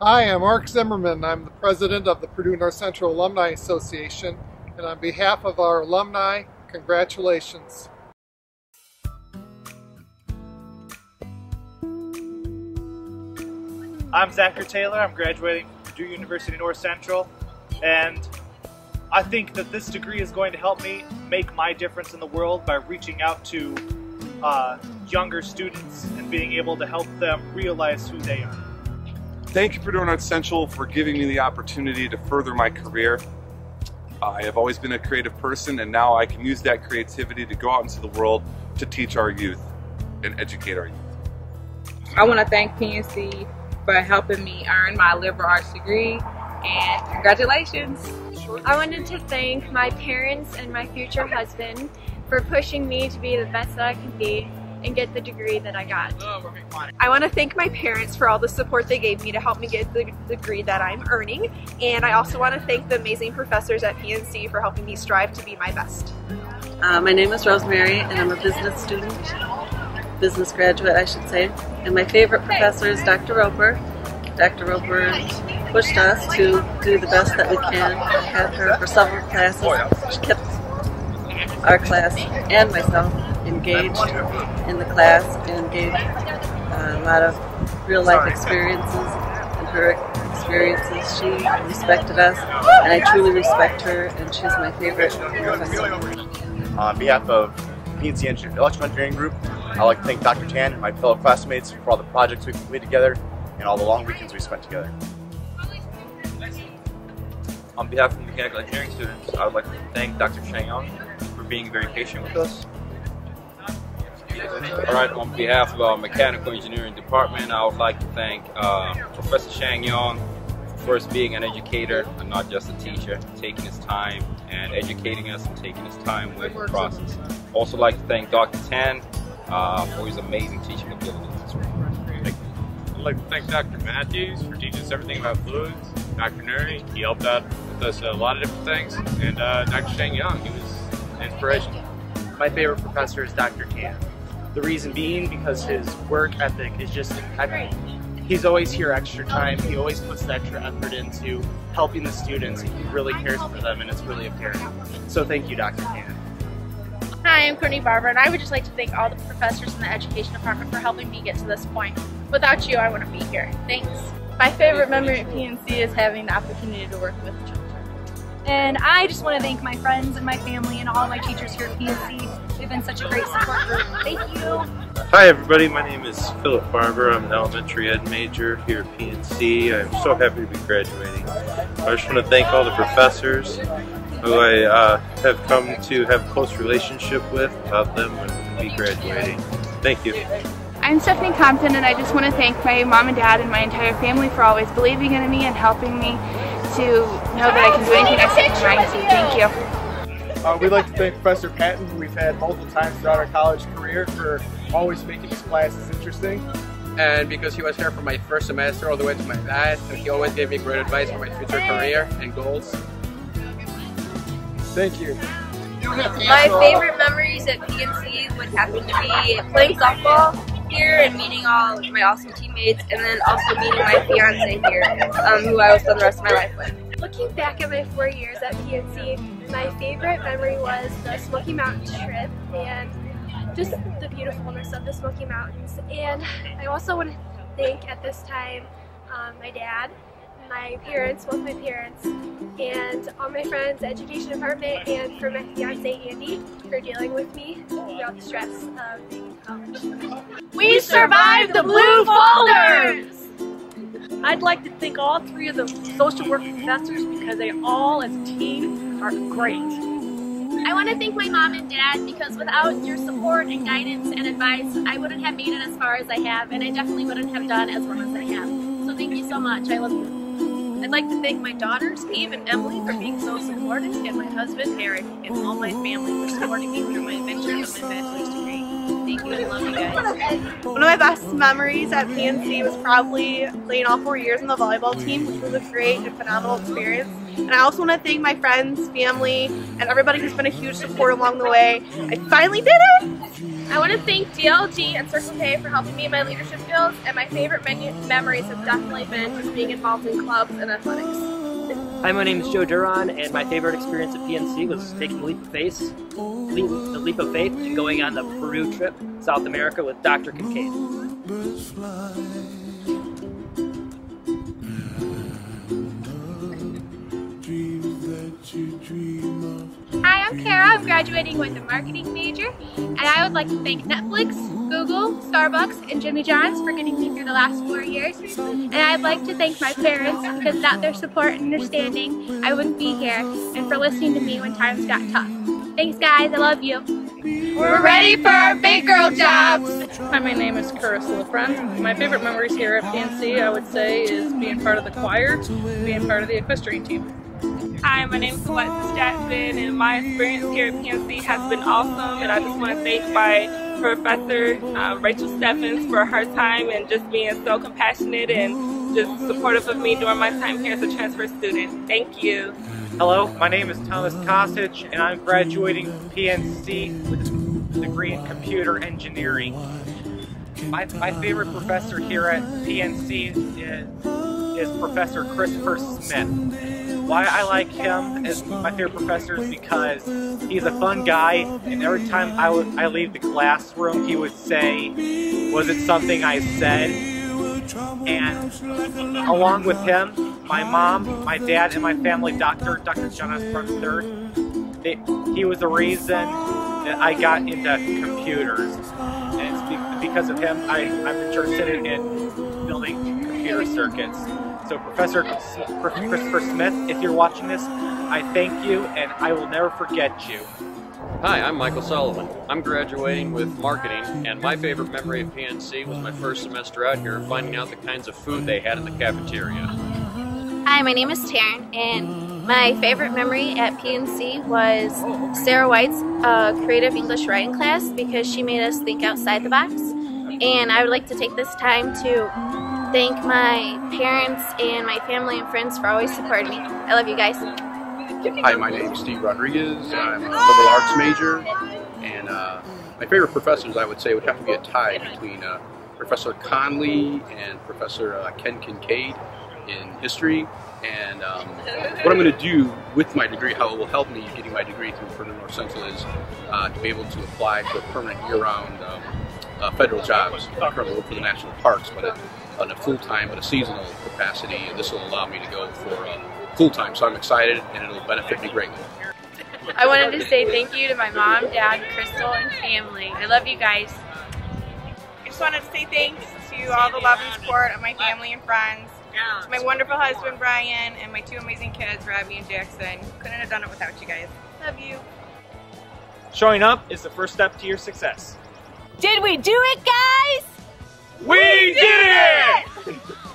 Hi, I'm Mark Zimmerman. I'm the president of the Purdue North Central Alumni Association, and on behalf of our alumni, congratulations. I'm Zachary Taylor. I'm graduating from Purdue University North Central, and I think that this degree is going to help me make my difference in the world by reaching out to younger students and being able to help them realize who they are. Thank you, Purdue North Central, for giving me the opportunity to further my career. I have always been a creative person, and now I can use that creativity to go out into the world to teach our youth and educate our youth. I want to thank PNC for helping me earn my liberal arts degree, and congratulations. I wanted to thank my parents and my future husband for pushing me to be the best that I can be and get the degree that I got. I want to thank my parents for all the support they gave me to help me get the degree that I'm earning, and I also want to thank the amazing professors at PNC for helping me strive to be my best. My name is Rosemary, and I'm a business student, business graduate I should say, and my favorite professor is Dr. Roper. Dr. Roper pushed us to do the best that we can. I had her for several classes. She kept our class and myself engaged in the class and gave a lot of real life experiences. And her experiences, she respected us, and I truly respect her, and she's my favorite professor. On behalf of PNC Electrical Engineering Group, I'd like to thank Dr. Tan and my fellow classmates for all the projects we've completed together and all the long weekends we spent together. On behalf of mechanical engineering students, I would like to thank Dr. Shang for being very patient with us. Alright, on behalf of our mechanical engineering department, I would like to thank Professor Shang-Yong for first being an educator and not just a teacher, taking his time and educating us and taking his time with the process. Also like to thank Dr. Tan for his amazing teaching abilities. I'd like to thank Dr. Matthews for teaching us everything about fluids. Dr. Nuri, he helped out with us a lot of different things. And Dr. Shang-Yong, he was an inspiration. My favorite professor is Dr. Tan. The reason being because his work ethic is just impeccable. He's always here extra time. He always puts the extra effort into helping the students. He really cares for them, and it's really apparent. So thank you, Dr. Tan. Hi, I'm Courtney Barber, and I would just like to thank all the professors in the education department for helping me get to this point. Without you, I wouldn't be here. Thanks. My favorite memory at PNC is having the opportunity to work with children. And I just want to thank my friends and my family and all of my teachers here at PNC. They've been such a great support group. Thank you. Hi everybody, my name is Philip Barber. I'm an elementary ed major here at PNC. I'm so happy to be graduating. I just want to thank all the professors who I have come to have a close relationship with. Without them, I wouldn't be graduating. Thank you. I'm Stephanie Compton, and I just want to thank my mom and dad and my entire family for always believing in me and helping me to know that I can do anything I set my mind to. Thank you. We'd like to thank Professor Patton, who we've had multiple times throughout our college career, for always making his classes interesting. And because he was here for my first semester all the way to my last, and he always gave me great advice for my future career and goals. Thank you. My favorite memories at PNC would happen to be playing softball here and meeting all of my awesome teammates, and then also meeting my fiance here, who I will spend the rest of my life with. Looking back at my 4 years at PNC, my favorite memory was the Smoky Mountains trip and just the beautifulness of the Smoky Mountains. And I also want to thank at this time my dad, my parents, both my parents, and all my friends, education department, and for my fiance Andy for dealing with me throughout the stress of being in college. We survived the blue folders! I'd like to thank all three of the social work professors because they all as a team are great. I want to thank my mom and dad because without your support and guidance and advice, I wouldn't have made it as far as I have, and I definitely wouldn't have done as well as I have. So thank you so much. I love you. I'd like to thank my daughters, Eve and Emily, for being so supportive, and my husband, Eric, and all my family for supporting me through my adventure with my bachelor's degree. Thank you, I love you guys. One of my best memories at PNC was probably playing all 4 years on the volleyball team, which was a great and phenomenal experience. And I also want to thank my friends, family, and everybody who's been a huge support along the way. I finally did it! I want to thank DLG and Circle K for helping me in my leadership skills, and my favorite memories have definitely been just being involved in clubs and athletics. Hi, my name is Joe Duran, and my favorite experience at PNC was taking the leap of faith and going on the Purdue trip, South America, with Dr. Kincaid. Hi, I'm Kara. I'm graduating with a marketing major, and I would like to thank Netflix, Google, Starbucks, and Jimmy John's for getting me through the last 4 years. And I'd like to thank my parents, because without their support and understanding, I wouldn't be here, and for listening to me when times got tough. Thanks, guys. I love you. We're ready for our big girl jobs. Hi, my name is Carissa LaFrance. My favorite memories here at PNC, I would say, is being part of the choir, being part of the equestrian team. Hi, my name is Alexis Jackson, and my experience here at PNC has been awesome, and I just want to thank my professor, Rachel Steffens, for her time and just being so compassionate and just supportive of me during my time here as a transfer student. Thank you. Hello, my name is Thomas Kosich, and I'm graduating from PNC with a degree in computer engineering. My favorite professor here at PNC is Professor Christopher Smith. Why I like him as my favorite professor is because he's a fun guy, and every time I leave the classroom, he would say, "Was it something I said?" And along with him, my mom, my dad, and my family doctor, Dr. John S. III, he was the reason that I got into computers. And it's because of him I'm interested in building computer circuits. So Professor Christopher Smith, if you're watching this, I thank you and I will never forget you. Hi, I'm Michael Sullivan. I'm graduating with marketing, and my favorite memory of PNC was my first semester out here, finding out the kinds of food they had in the cafeteria. Hi, my name is Taryn, and my favorite memory at PNC was Sarah White's creative English writing class, because she made us think outside the box. And I would like to take this time to thank my parents and my family and friends for always supporting me. I love you guys. Hi, my name is Steve Rodriguez. I'm a liberal arts major, and my favorite professors, I would say, would have to be a tie between Professor Conley and Professor Ken Kincaid in history. And what I'm going to do with my degree, how it will help me getting my degree through Purdue North Central, is to be able to apply for permanent year-round federal jobs. I currently work for the national parks, but on a full-time, but a seasonal capacity, and this will allow me to go for full-time. So I'm excited, and it'll benefit me greatly. I wanted to say thank you to my mom, dad, Crystal, and family. I love you guys. I just wanted to say thanks to all the love and support of my family and friends, to my wonderful husband, Brian, and my two amazing kids, Robbie and Jackson. Couldn't have done it without you guys. Love you. Showing up is the first step to your success. Did we do it, guys? We did it!